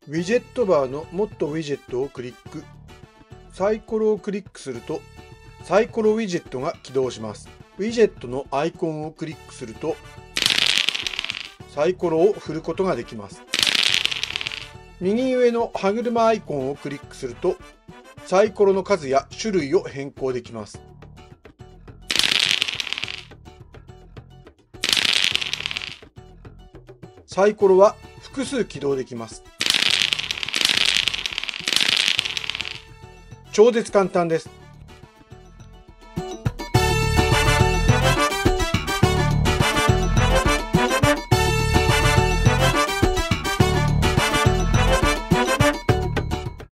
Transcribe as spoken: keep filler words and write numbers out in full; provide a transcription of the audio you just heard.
ウィジェットバーのもっとウィジェットをクリック。サイコロをクリックすると、サイコロウィジェットが起動します。ウィジェットのアイコンをクリックすると、サイコロを振ることができます。右上の歯車アイコンをクリックすると、サイコロの数や種類を変更できます。サイコロは複数起動できます。超絶簡単です。